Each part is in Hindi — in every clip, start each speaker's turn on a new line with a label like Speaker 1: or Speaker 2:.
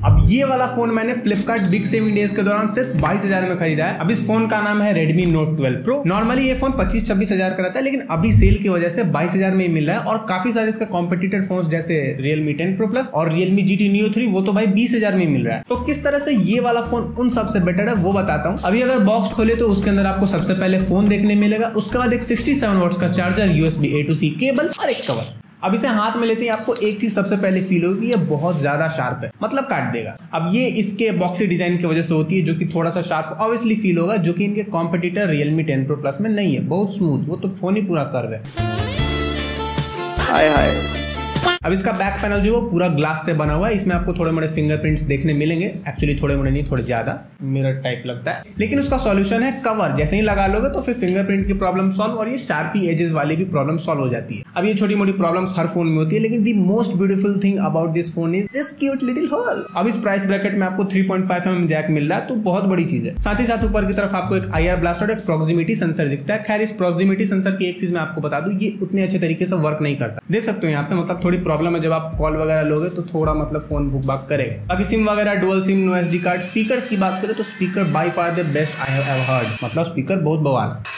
Speaker 1: अब ये वाला फोन मैंने फ्लिपकार्ट बिग 7 डेज के दौरान सिर्फ 22,000 में खरीदा है। अब इस फोन का नाम है Redmi Note 12 Pro। नॉर्मली ये फोन 25-26,000 का रहता है, लेकिन अभी सेल की वजह से 22,000 में ही मिल रहा है। और काफी सारे इसका कॉम्पिटिटर फोन जैसे Realme 10 Pro Plus और Realme GT Neo 3 वो तो भाई 20,000 में मिल रहा है। तो किस तरह से ये वाला फोन उन सबसे बेटर है वो बताता हूँ। अभी अगर बॉक्स खोले तो उसके अंदर आपको सबसे पहले फोन देखने मिलेगा, उसके बाद एक 67 वॉट्स का charger, USB A to C cable और एक कवर। अब इसे हाथ में लेते ही आपको एक चीज सबसे पहले फील होगी, ये बहुत ज्यादा शार्प है, मतलब काट देगा। अब ये इसके बॉक्सी डिजाइन की वजह से होती है, जो कि थोड़ा सा शार्प ऑब्वियसली फील होगा, जो कि इनके कॉम्पिटिटर Realme 10 Pro Plus में नहीं है। बहुत स्मूथ, वो तो फोन ही पूरा कर्व है। हाय हाय। अब इसका बैक पैनल जो है पूरा ग्लास से बना हुआ है। इसमें आपको थोड़े मोड़े फिंगरप्रिंट्स देखने मिलेंगे, एक्चुअली थोड़े मोड़े नहीं, थोड़े ज्यादा मिरर टाइप लगता है। लेकिन उसका सॉल्यूशन है कवर। जैसे ही लगा लोगे तो फिर फिंगरप्रिंट की प्रॉब्लम सॉल्व और ये शार्पी एजेस वाली भी प्रॉब्लम सॉल्व हो जाती है। अब ये छोटी मोटी प्रॉब्लम्स हर फोन में होती है, लेकिन the most beautiful thing about this phone is this cute little hole. अब इस प्राइस ब्रैकेट में आपको 3.5 mm जैक मिल रहा है, तो बहुत बड़ी चीज है। साथ ही साथ ऊपर की तरफ आपको एक IR ब्लास्ट और एक प्रॉक्सिमिटी सेंसर दिखता है। खैर इस प्रॉक्सिमिटी सेंसर की एक चीज मैं आपको बता दूं, ये उतने अच्छे तरीके से वर्क नहीं करता। देख सकते हो यहाँ पे, मतलब थोड़ी प्रॉब्लम है। जब आप कॉल वगैरह लोगे तो थोड़ा मतलब फोन भुक भाग करेगा। बाकी सिम वगैरह dual sim, no SD card. Speakers की बात करें तो speaker by far the best I have ever heard, मतलब स्पीकर बहुत बवाल है।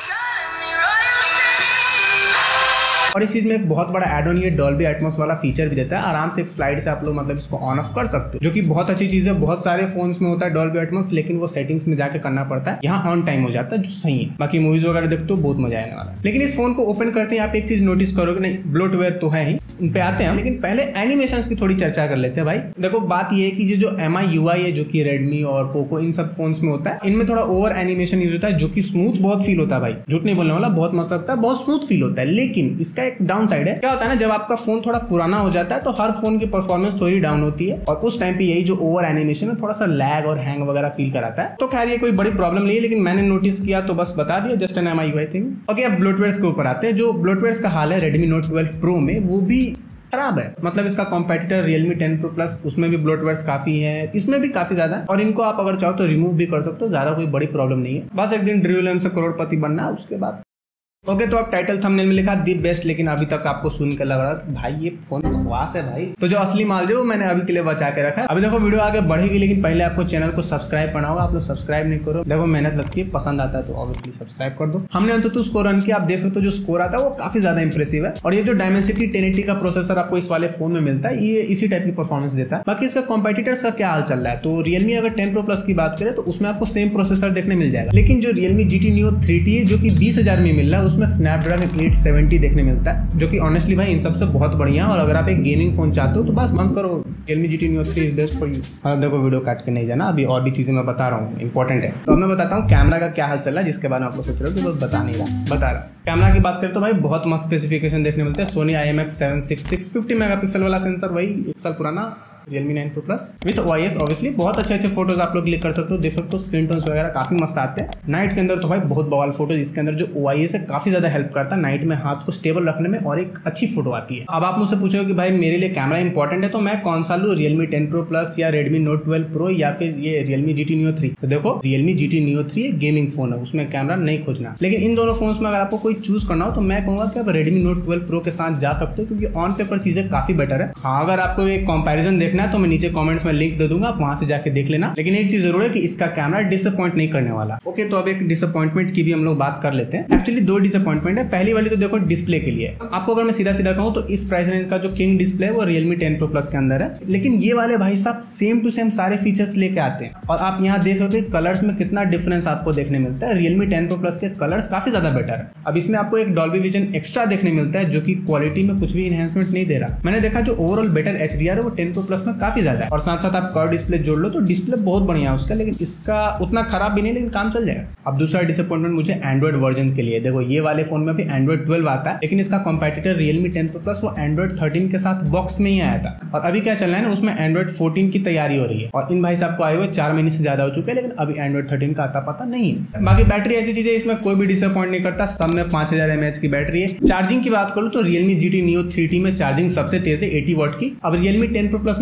Speaker 1: और इस चीज में एक बहुत बड़ा एड ऑन ये डॉल्बी एटमॉस वाला फीचर भी देता है। आराम से एक स्लाइड से आप लोग मतलब इसको ऑन ऑफ कर सकते हो, जो कि बहुत अच्छी चीज है। बहुत सारे फोन्स में होता है डॉल्बी एटमॉस, लेकिन वो सेटिंग्स में जाके करना पड़ता है। यहाँ ऑन टाइम हो जाता है, जो सही है। बाकी मूवीज वगैरह देखते हो बहुत मजा आने वाला है। लेकिन इस फोन को ओपन करते हैं आप एक चीज नोटिस करोगे, नहीं ब्लोटवेयर तो है ही, इन पे आते हैं, लेकिन पहले एनिमेशंस की थोड़ी चर्चा कर लेते हैं भाई। देखो बात ये है कि जो MI UI है, जो कि Redmi और पोको इन सब फोन्स में होता है, इनमें थोड़ा ओवर एनिमेशन यूज होता है, जो कि स्मूथ बहुत फील होता है भाई। झूठ नहीं बोलने वाला, बहुत मस्त लगता है, बहुत स्मूथ फील होता है। लेकिन इसका एक डाउन साइड है। क्या होता है ना, जब आपका फोन थोड़ा पुराना हो जाता है तो हर फोन की परफॉर्मेंस थोड़ी डाउन होती है, और उस टाइम पे यही जो ओवर एनिमेशन है थोड़ा सा लैग और हैंग वगैरह फील कराता है। तो खैर ये कोई बड़ी प्रॉब्लम नहीं है, लेकिन मैंने नोटिस किया तो बस बता दिया, just an MI UI thing. Okay, अब ब्लोटवेयर्स के ऊपर आते हैं। जो ब्लोटवेयर्स का हाल है Redmi Note 12 Pro में, वो भी खराब है। मतलब इसका कॉम्पिटिटर Realme 10 Pro Plus, उसमें भी ब्लोटवेयर्स काफी है, इसमें भी काफी ज्यादा है। और इनको आप अगर चाहो तो रिमूव भी कर सकते हो, ज्यादा कोई बड़ी प्रॉब्लम नहीं है। बस एक दिन ड्रीमलैंड से करोड़पति बनना है, उसके बाद ओके। तो आप टाइटल थंबनेल में लिखा दी बेस्ट, लेकिन अभी तक आपको सुन कर लग रहा है कि भाई ये फोन बकवास है भाई। तो जो असली माल जो मैंने अभी के लिए बचा के रखा है। अभी देखो वीडियो आगे बढ़ेगी, लेकिन पहले आपको चैनल को सब्सक्राइब करना होगा। आप लोग सब्सक्राइब नहीं करो, देखो मेहनत लगती है, पसंद आता है तो ऑब्वियसली सब्सक्राइब कर दो। हमने अंततः स्कोर रन किया, आप देख सकते हो जो स्कोर आता है वो काफी ज्यादा इंप्रेसिव है। और ये जो Dimensity 1080 का प्रोसेसर आपको इस वाले फोन में मिलता है, ये इसी टाइप की परफॉर्मेंस देता है। बाकी इसका कॉम्पिटिटर्स का क्या हाल चल रहा है, तो Realme अगर 10 Pro Plus की बात करें तो उसमें आपको सेम प्रोसेसर देखने मिल जाएगा, लेकिन जो Realme GT Neo 3T है, जो कि 20,000 में मिल रहा है, उसमें Snapdragon 870 देखने मिलता है, जो कि ऑनेस्टली भाई इन सबसे बहुत बढ़िया है। और अगर आप एक गेमिंग फोन चाहते हो तो बस मन करो, Realme GT Neo 3 is best for you. और देखो वीडियो काट के नहीं जाना, अभी और भी चीजें मैं बता रहा हूँ, इंपॉर्टेंट है। तो अब मैं बताता हूँ कैमरा का क्या हाल चल रहा है, जिसके बारे में आप लोग सोच रहे हो कि बस बता नहीं रहा, बता रहा। कैमरा की बात करें तो भाई बहुत मस्त स्पेसिफिकेशन देखने मिलते हैं। Sony IMX766 50 मेगापिक्सल वाला सेंसर, वही 1 साल पुराना Realme 9 Pro Plus with OIS। Obviously बहुत अच्छे फोटोज आप लोग क्लिक कर सकते हो, देख सकते हो स्क्रीन टोन्स वगैरह काफी मस्त आते हैं। नाइट के अंदर तो भाई बहुत बवाल फोटो, जिसके अंदर जो OIS है काफी ज्यादा हेल्प करता है नाइट में हाथ को स्टेबल रखने में, और एक अच्छी फोटो आती है। अब आप मुझसे पूछोगे कि भाई मेरे लिए कैमरा इंपॉर्टेंट है तो मैं कौन सा लूं, Realme 10 Pro Plus या Redmi Note 12 Pro या फिर ये Realme GT Neo 3? तो देखो Realme GT Neo 3 एक गेमिंग फोन है, उसमें कैमरा नहीं खोजना। लेकिन इन दोनों फोन्स में अगर आपको कोई चूज करना हो तो मैं कहूंगा कि आप Redmi Note 12 Pro के साथ जा सकते हो, क्योंकि ऑन पेपर चीजें काफी बेटर है। हाँ, अगर आपको एक कंपैरिजन देखना है तो मैं नीचे कमेंट्स में लिंक दे दूंगा, आप वहां से जाके देख लेना। लेकिन एक चीज जरूर है कि इसका कैमरा डिसअपॉइंट नहीं करने वाला। ओके, तो अब एक डिसअपॉइंटमेंट की भी हम लोग बात कर लेते हैं। एक्चुअली 2 डिसअपॉइंटमेंट है। पहली वाली तो देखो डिस्प्ले के लिए, आपको अगर मैं सीधा सीधा कहूं तो इस प्राइस रेंज का जो किंग डिस्प्ले है वो Realme 10 Pro Plus के अंदर है, लेकिन ये वाले भाई साहब सेम टू सेम सारे फीचर्स लेके आते हैं। और आप यहाँ देख सकते हो कलर्स में कितना डिफरेंस आपको देखने मिलता है। Realme 10 Pro Plus के कलर्स काफी ज्यादा बेटर है। अब इसमें आपको एक Dolby Vision एक्स्ट्रा देखने मिलता है, जो कि क्वालिटी में कुछ भी इनहेंसमेंट नहीं दे रहा। मैंने देखा जो ओवरऑल बेटर HDR है वो 10 Pro Plus में काफी ज्यादा है। और साथ साथ आप कर्व डिस्प्ले जोड़ लो तो डिस्प्ले बहुत बढ़िया है उसका, लेकिन इसका उतना खराब भी नहीं, लेकिन काम चल जाएगा। अब दूसरा डिसअपॉइंटमेंट मुझे एंड्रॉइड वर्जन के लिए। देखो ये वाले फोन में भी Android 12 आता है, लेकिन इसका कॉम्पिटिटर Realme 10 Pro Plus वो Android 13 के साथ बॉक्स में ही आया था। और अभी क्या चल रहा है ना, उसमें Android 14 की तैयारी हो रही है। और इन भाई साहब को आए हुए 4 महीने से ज्यादा हो चुके हैं, लेकिन अभी Android 13 का आता पता नहीं है। बाकी बैटरी ऐसी चीज है, इसमें कोई भी डिसअपॉइंट नहीं करता, सब में 5000 mAh की बैटरी है। चार्जिंग की बात करूँ तो Realme GT Neo 3T में चार्जिंग सबसे तेज है 80 वाट की। अब Realme 10 Pro Plus में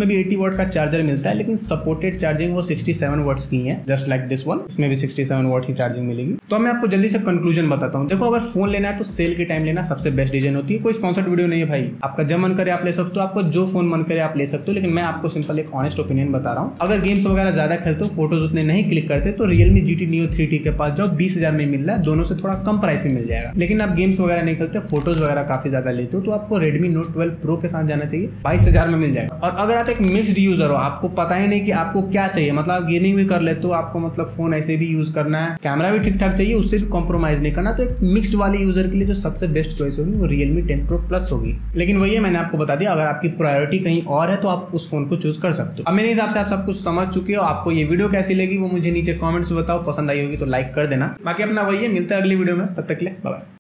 Speaker 1: इसमें भी 80 वाट का चार्जर मिलता है, लेकिन सपोर्टेड चार्जिंग वो 67 वाट्स की है, जस्ट लाइक दिस वन। इसमें भी 67 वाट की चार्जिंग मिलेगी। तो मैं आपको जल्दी से कंक्लूजन बताता हूँ। देखो, अगर फोन लेना है तो सेल के टाइम लेना सबसे बेस्ट डिसीजन होती है। कोई स्पॉन्सर्ड वीडियो नहीं है भाई, आपका जब मन करे आप ले सकते हो, आपको जो फोन मन करे आप ले सकते हो, लेकिन मैं आपको सिंपल एक ऑनेस्ट ओपिनियन बता रहा हूँ। अगर गेम्स वगैरह ज्यादा खेलते हो, फोटोज उतने नहीं क्लिक करते, तो Realme GT Neo 3T के पास जाओ, 20,000 में मिल रहा है, दोनों से थोड़ा कम प्राइस में मिल जाएगा। लेकिन आप गेम्स वगैरह नहीं खेलते, फोटोज वगैरह काफी ज्यादा लेते हो, तो आपको Redmi Note 12 Pro के साथ जाना चाहिए, 22,000 में मिल जाएगा। और अगर आप एक मिक्स्ड यूजर हो, आपको पता ही नहीं कि आपको क्या चाहिए, मतलब आप गेमिंग भी कर लेते हो, आपको मतलब फोन ऐसे भी यूज करना है, कैमरा भी ठीक ठाक चाहिए, उससे भी कॉम्प्रोमाइज नहीं करना, तो एक मिक्स्ड वाले यूजर के लिए जो सबसे बेस्ट चॉइस होगी वो Realme 10 Pro Plus होगी। लेकिन वही है, मैंने आपको बता दिया, अगर आपकी प्रायोरिटी कहीं और है तो आप उस फोन को चूज कर सकते हो। अब मेरे हिसाब से आप सब कुछ समझ चुके हो। आपको ये वीडियो कैसी लगी वो मुझे नीचे कमेंट्स में बताओ, पसंद आई होगी तो लाइक कर देना। बाकी अपना वही है, मिलता है अगली वीडियो में, तब तक के लिए बाय बाय।